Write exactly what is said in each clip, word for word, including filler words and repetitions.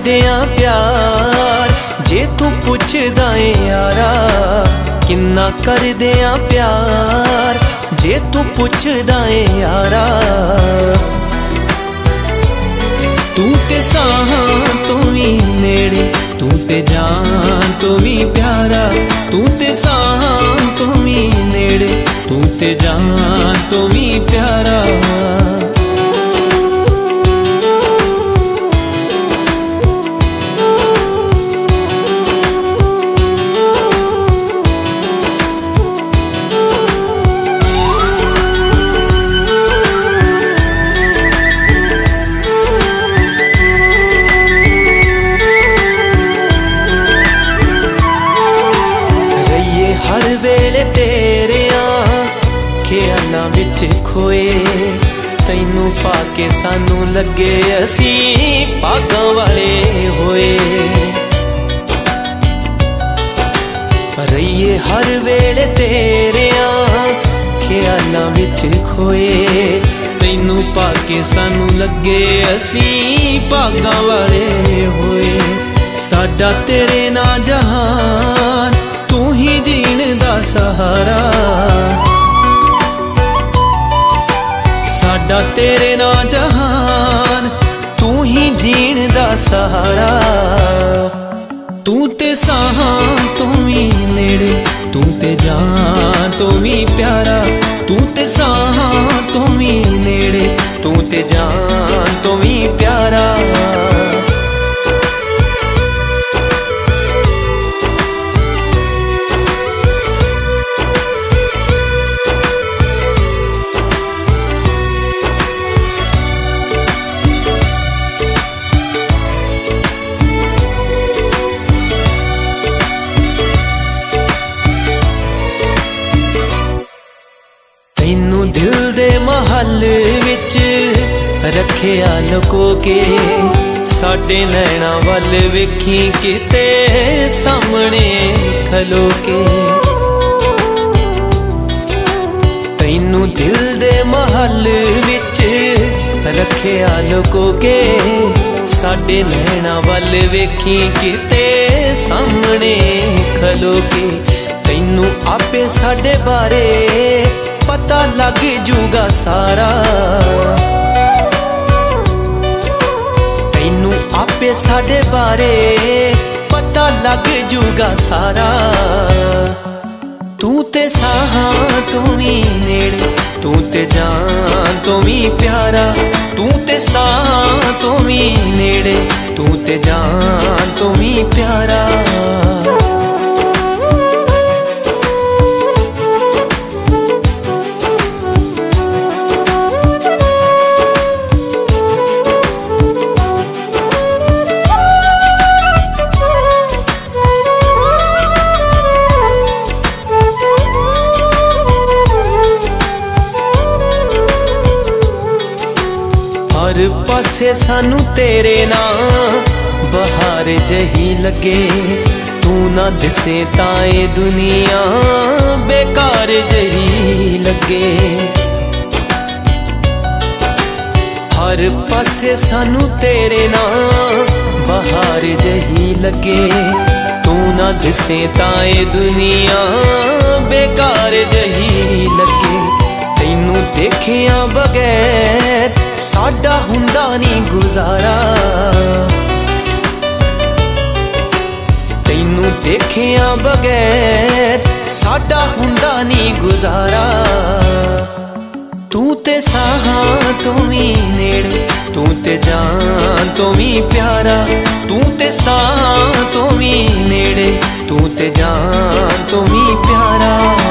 दियां प्यार, जे तू पुछदा है यारा किन्ना कर दियां प्यार, जे तू पुछदा है यारा। तू ते साहां तो भी नेड़े, तू ते जान तो भी प्यारा, तू ते साहां तो भी नेड़े, तू ते जान तो भी प्यारा। ख्यालां विच खोए तैनू पाके सानू लगे असी भागां वाले होए। रहिए हर वेले तेरे ख्यालां विच खोए तैनू पाके सानू लगे असी भागां वाले होए। साडा तेरे ना जहान तू ही जीण दा सहारा, साडा तेरे ना जहान तू ही जीण दा सहारा। तू ते साहां तो भी नेड़े, तू ते जान तो भी प्यारा, तू ते साहां तो भी नेड़े, तू ते जान तो भी प्यारा। तैनू दिल दे महल विच रखिया लुको के, साडे नैना वल वेखी किते सामने खलो के। तैनू दिल दे महल विच रखिया लुको के, साडे नैना वल वेखी किते सामने खलो के। तैनू आपे साडे बारे पता लग जूगा सारा, तैनू आपे साडे बारे पता लग जूगा सारा। तू ते साहां तो भी नेड़े, तू ते जान तो भी प्यारा, तू ते साहां तो भी नेड़े, तू ते जान तो भी प्यारा। हर पासे सानू तेरे ना बहार जही लगे, तू ना दिसे ताए दुनिया बेकार जही लगे। हर पासे सानू तेरे ना बहार जही लगे, तू ना दिसे ताए दुनिया बेकार जही लगे। तैनू देखिया बगैर साडा हुंदा नी गुजारा, तैनू देखिया बगैर साडा हुंदा नी गुजारा। तू ते साहां तो भी नेड़े, तू ते जान तो भी प्यारा, तू ते साहां तो भी नेड़े, तू ते जान तो भी प्यारा।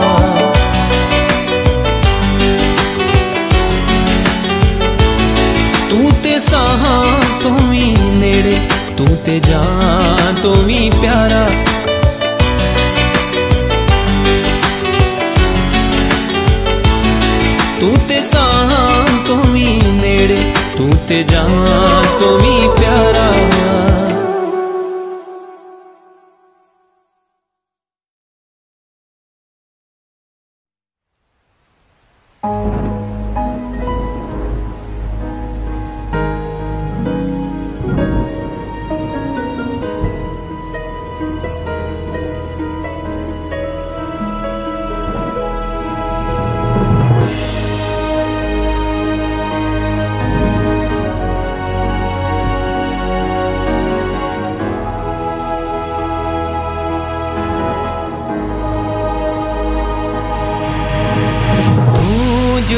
तू ते साहां तो भी नेड़े, तू ते जान तो भी प्यारा। तू ते साहां तो भी नेड़े, तू ते जान तो भी प्यारा।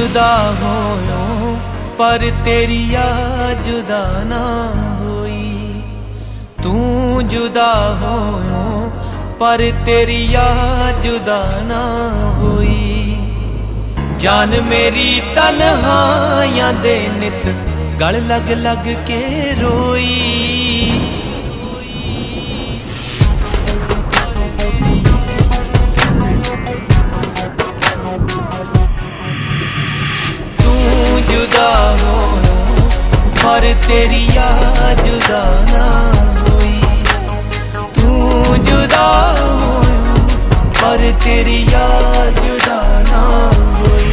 जुदा होयो पर तेरी याद जुदा ना होई, तू जुदा होयो पर तेरी याद जुदा ना होई। जान मेरी तन्हाइयां दे नित गल लग लग के रोई। तू जुदा हो पर तेरी याद जुदा ना होई, तू जुदा हो पर तेरी याद जुदा ना होई।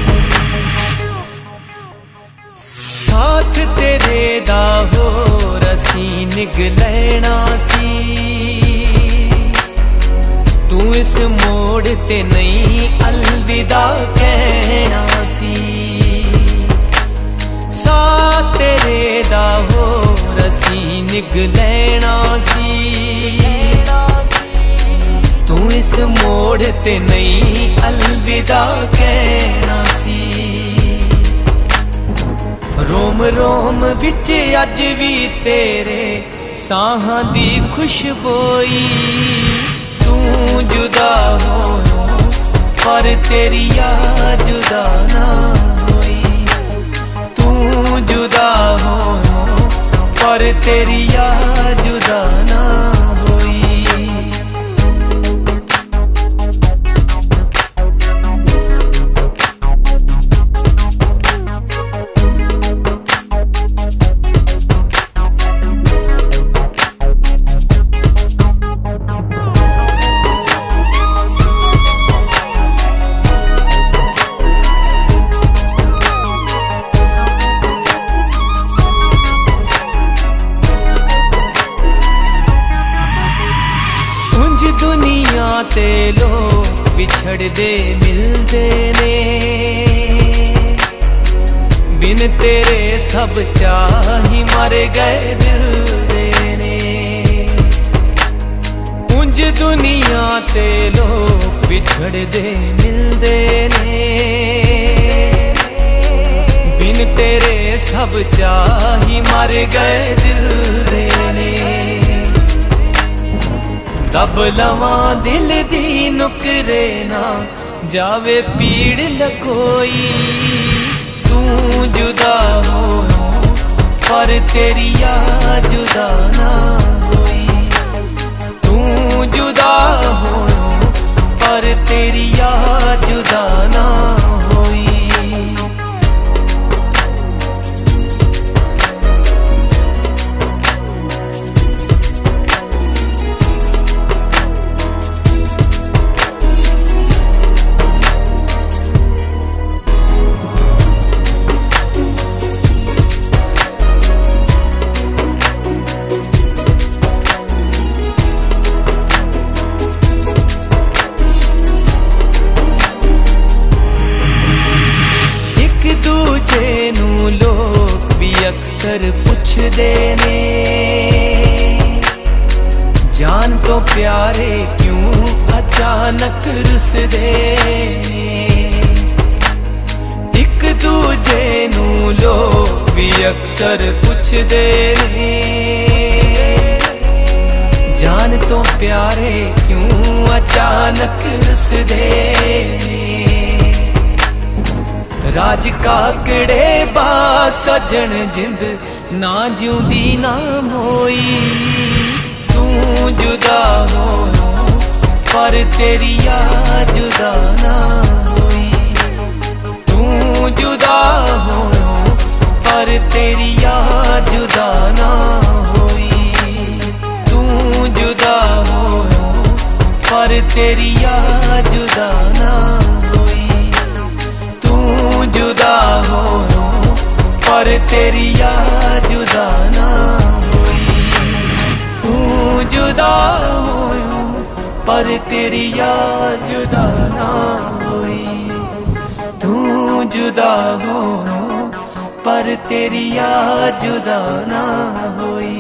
साथ तेरे दा हो रसी निगलैना सी, तू इस मोड़ ते नहीं अलविदा कहना सी। साथ तेरे दा हो रसी निगलैना सी, तू इस मोड़ ते नहीं अलविदा कहना सी। रोम रोम विच अज भी तेरे साहां दी खुशबोई। तू जुदा हो पर तेरी याद जुदा ना होई, तू जुदा हो पर तेरी याद जुदा ना होई। दुनिया ते लोग बिछड़दे मिलदे ने, बिन तेरे सब चाही मर गए दिल दे ने। उंज दुनिया ते लोग बिछड़दे मिलदे ने, बिन तेरे सब चाही मर गए दिल दे ने। दब लवा दिल दी नुकरे ना जावे पीड़ लकोई। तू जुदा हो पर तेरी याद जुदा ना होई, तू जुदा हो पर तेरी याद जुदा ना होई। अक्सर पुछदे ने जान तो प्यारे क्यों अचानक रुसदे ने। एक दूजे नू लोग भी अक्सर पुछदे ने जान तो प्यारे क्यों अचानक रुसदे ने। राज काकड़े बा सजन जिंद ना जिउंदी ना मोई। तू जुदा हो पर तेरी याद जुदा ना होई, तू जुदा हो पर तेरी याद जुदा ना होई, तू जुदा हो पर तेरी याद जुदा ना होई, तू जुदा हो पर तेरी याद जुदा ना होई, तू जुदा हो पर तेरी याद जुदा ना होई, तू जुदा हो पर तेरी याद जुदा ना होई।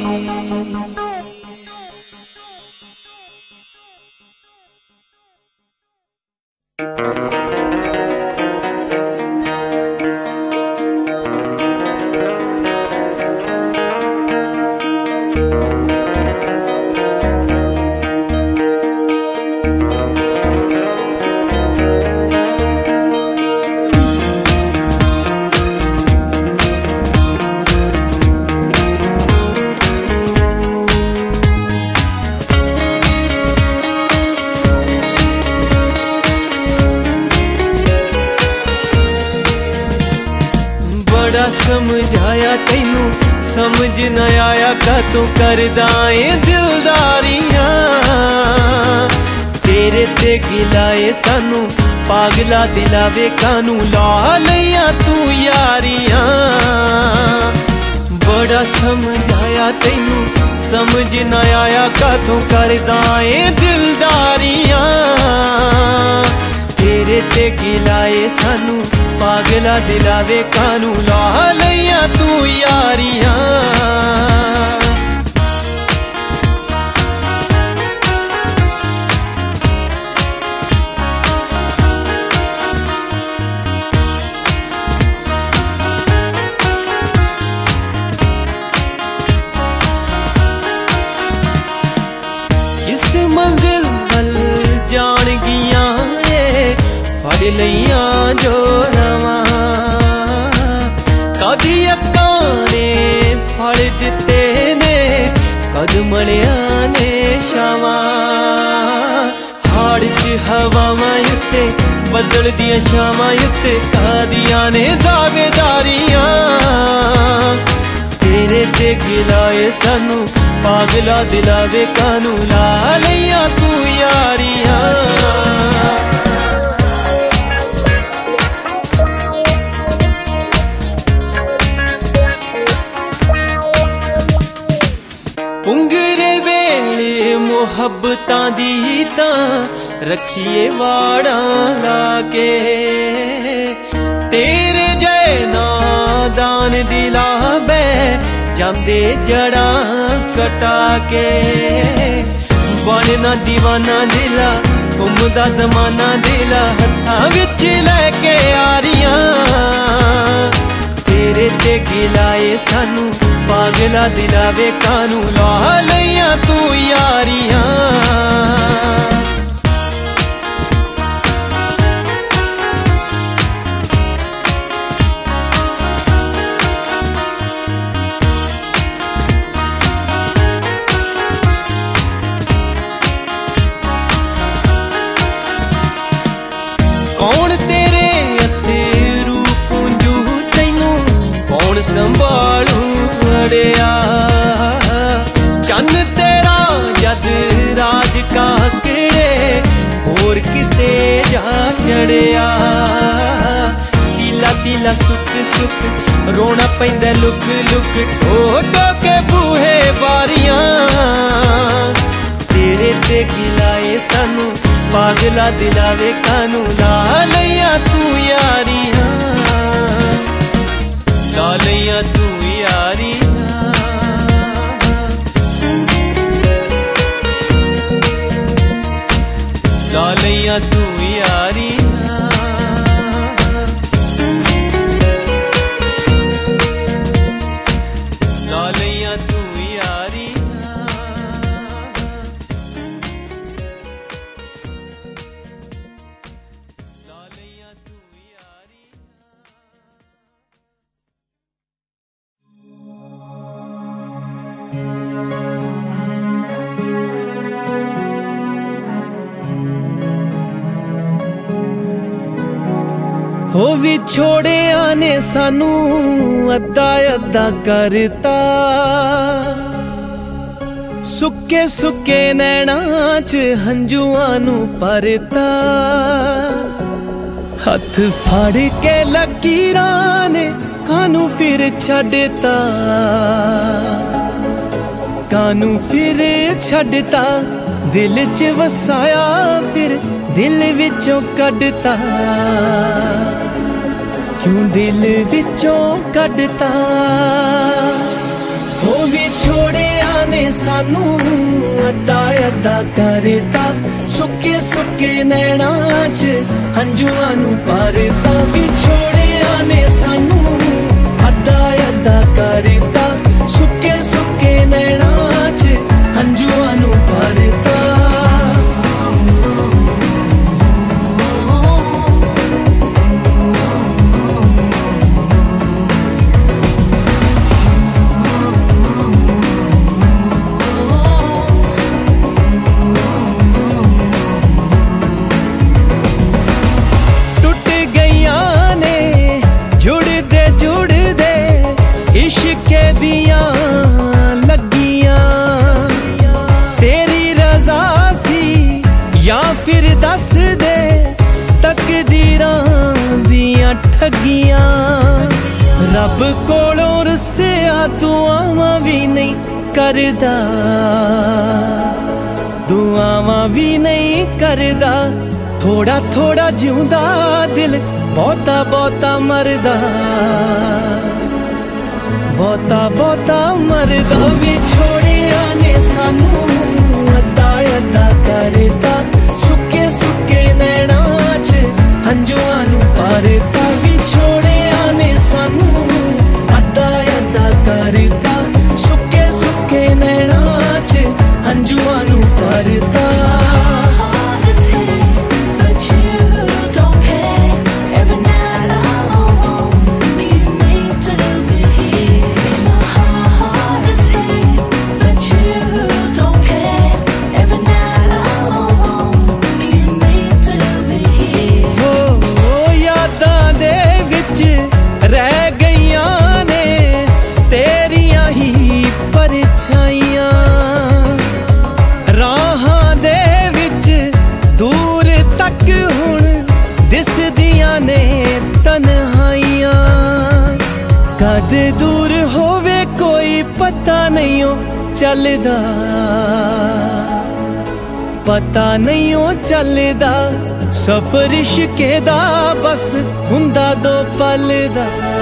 तैनू समझ न आया कातों करदा ए दिलदारियां। तेरे ते गिलाए सानू पागला दिलावे कानू ला लिया तू यारियां। बड़ा समझाया तैनू समझ न आया कातों करदा ए दिलदारियां। तेरे ते गिलाए सानू पागला दिलावे कानू ला लिया तू यारियां। इस मंजिल वल जान गिया फड़ लिया जो रवा। कदी अक्कां ने फड़ दिते ने कद मलिया ने छावां। हाड़ च हवावां उत्ते बदल दियां छावां उत्ते कादियां ने दावेदारियां। तेरे ते गिलाए सानू पागला दिलावे कानू ला लिया तू यारियां। पुंगरे वेले मुहब्बतां दी तां रखिए वाड़ा लाके। तेरे जय नादान दिला बै जांदे जड़ा कटा के। बनना दीवाना दिला घूमदा जमाना दिला हत्थां विच लैके यारियां। तेरे ते गिलाए सानू पागला दिलावे कानू ला लिया तू यारियां। कौन तेरे अथरू पुंजू तैनू कौन संभालू अड़िया। चन तेरा जद राज काकड़े होर किते जा चढ़िया। तीला तीला सुख सुख रोना पैंदा लुक लुक ठोटो के बूहे बारियां। तेरे ते गिलाए सानू पागला दिलावे कानू ला लिया तू यारियां। ला लिया तू यारियां। ला लिया तू यारियां। ला लिया तू यारियां। हो विछोड़िया ने सानू अद्धा अद्धा करता। सुके सुके नैना च हंजुआं नू भरता। हथ फड़ के लकीरां ने कानू फिर छड्डता। कानू फिर छड्डता दिल च वसाया फिर दिल विचों कड्डता। क्यों दिल विचों कड्डता। हो विछोड़िया ने सानू अद्धा अद्धा करता। सुके सुके नैना च हंजुआं नू भरता। विछोड़िया ने सानू अद्धा अद्धा करता। सुके सुके नैना च हंजुआं नू भरता। इश्क फिर दस दे तकदीरां दियां ठगियां। रब कोलों रुसिया दुआवां भी नहीं करदा, दुआवां भी नहीं करदा। थोड़ा थोड़ा जिउंदा दिल बहुता बहुता मरदा, बहुता बहुता मरदा। विछोड़िया ने सानू अद्धा अद्धा करता, सुके सुके नैना च हंजुआं नू भरता। विछोड़िया ने सानू अद्धा अद्धा करता, सुके सुके नैना च हंजुआं नू भरता। कद दूर होवे कोई पता नहीं हो चलदा, पता नहीं हो चलदा। सफर इश्के दा बस हुंदा दो पल दा,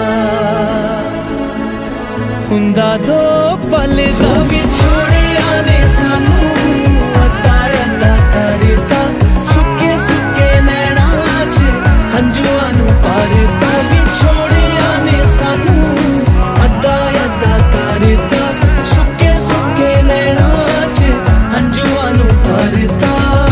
हुंदा दो पल दा। विछोड़िया ने सानू अद्धा अद्धा करता, सुके सुके नैना च हंजुआं नू भरता। विछोड़िया ने सानू अद्धा अद्धा करता, सुके सुके नैना च हंजुआं नू भरता।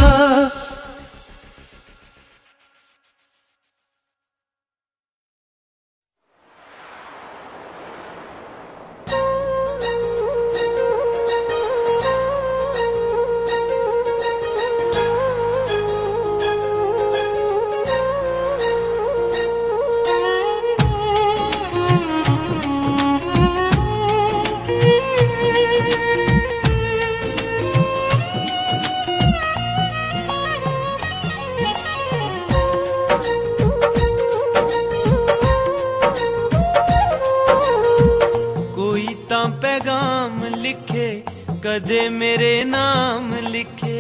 पैगाम लिखे कदे मेरे नाम लिखे,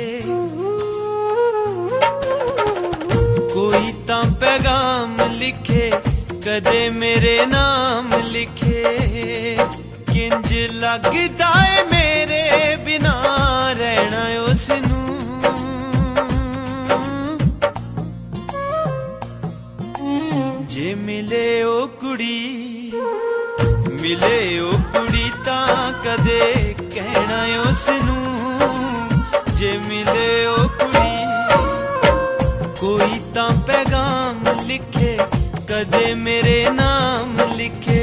कोई तां पैगाम लिखे कदे मेरे नाम लिखे। किंज लगदा है मेरे बिना रहना उसनू, जे मिले ओ कुड़ी मिले ओ कुड़ी तां कदे कहना उसनू, जे मिले ओ कुड़ी। कोई तां पैगाम लिखे कदे मेरे नाम लिखे।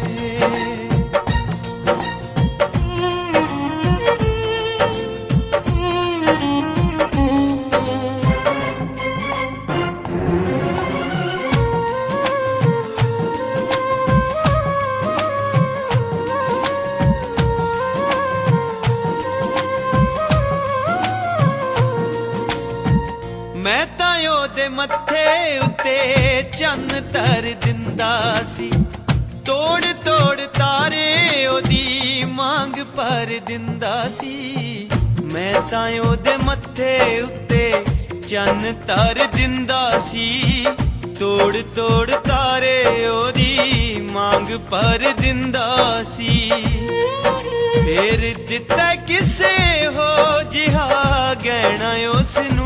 मैं तां ओदे मत्थे उत्ते चन्न तर दिंदा सी, तोड़ तोड़ तारे ओदी मांग पर दिंदा सी। मैं तां ओदे मत्थे उत्ते चन्न तर दिंदा सी, तोड़ तोड़ तारे ओदी मांग पर दिंदा सी। फिर दिता किसे हो जिहा गहना उसनू,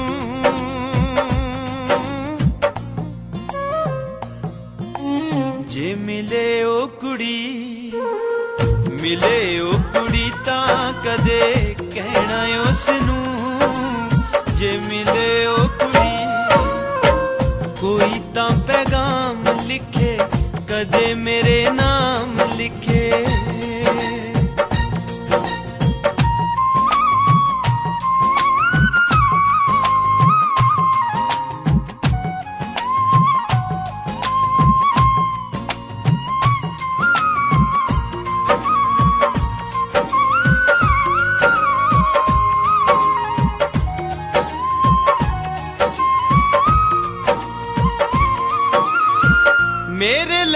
जे मिले ओ कुड़ी मिले ओ कुड़ी तां कदे कहना उसनू, जे मिले ओ कुड़ी। कोई तां पैगाम लिखे कदे मेरे नाम लिखे।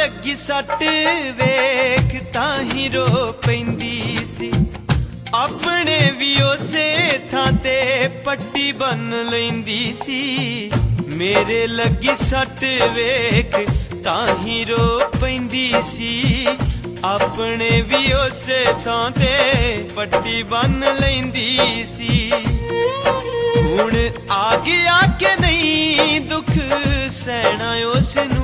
लगी सट वेख ताही रो पैंदी सी अपने भी उसे थां ते पट्टी बन लैंदी सी मेरे लगी सट वेख ताही रो पैंदी सी अपने भी उसे थां ते पट्टी बन लैंदी सी हुण आ गया के नहीं दुख सहना उसनू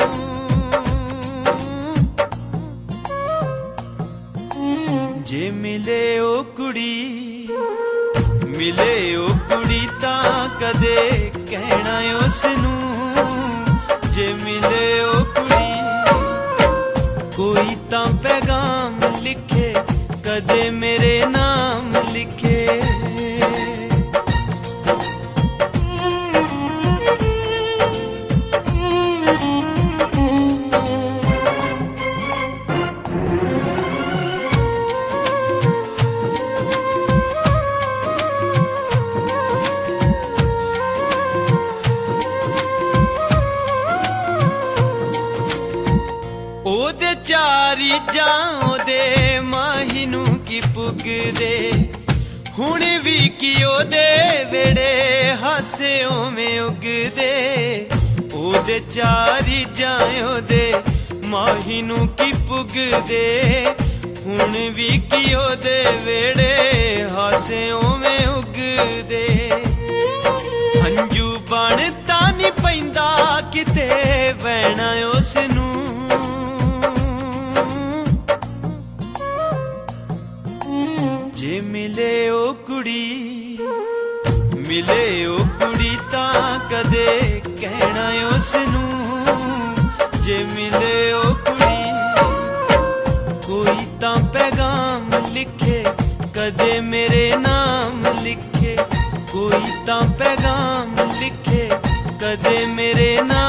जे मिले ओ कुड़ी मिले ओ कुड़ी तां कदे कहना उसनू जे मिले ओ कुड़ी कोई तां पैगाम लिखे कदे मेरे नाम लिखे ओदे चारी जाओ दे माहिनू की पुगदे हुण भी की ओदे वेड़े हासे में उगदे ओदे चारी जाओ दे माहिनू की पुगदे हुण भी की ओदे वेड़े हासे में उगदे हंजू बन तानी पैंदा किते वैना उसनू जे मिले ओ कुड़ी मिले ओ कुड़ी तां कदे कहना उसनू जे मिले ओ कुड़ी कोई तां पैगाम लिखे कदे मेरे नाम लिखे कोई तां पैगाम लिखे कदे मेरे नाम